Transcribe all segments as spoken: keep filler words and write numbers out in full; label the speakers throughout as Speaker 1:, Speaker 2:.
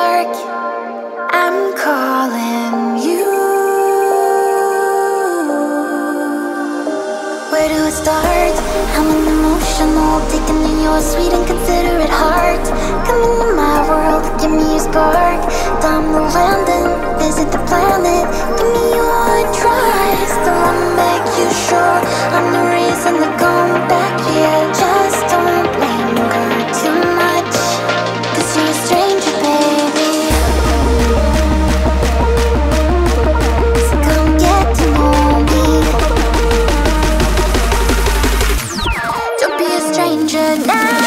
Speaker 1: dark, I'm calling you. Where do I start? I'm an emotional, taking in your sweet and considerate heart. Come into my world, give me your spark. Time to land and visit the planet. Give me your try. Still wanna make you sure I'm the reason to come back here. Just don't linger too much, 'cause you're a stranger, baby. So come get to know me. Don't be a stranger now.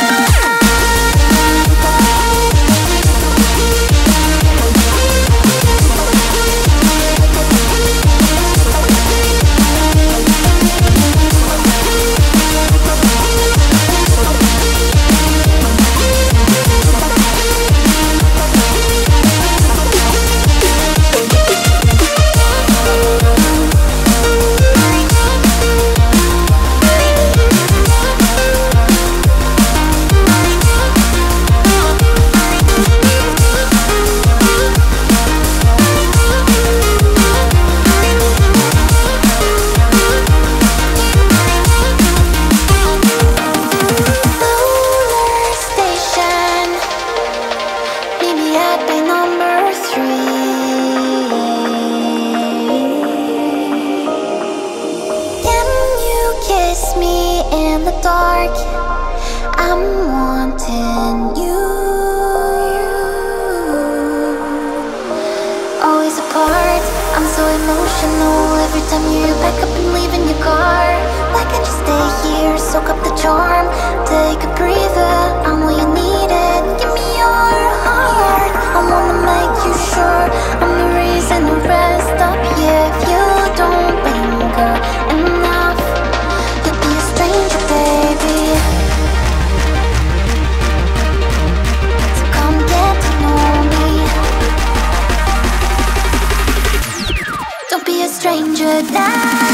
Speaker 1: Dark, I'm wanting you. Always apart, I'm so emotional. Every time you back up and leave in your car. Why can't you stay here, soak up the charm? Take a breather, I'm all you needed. Give me your heart, I wanna make you sure I'm the reason to rest up here. If you don't linger enough, you'll be a stranger, baby. So come get to know me. Don't be a stranger now.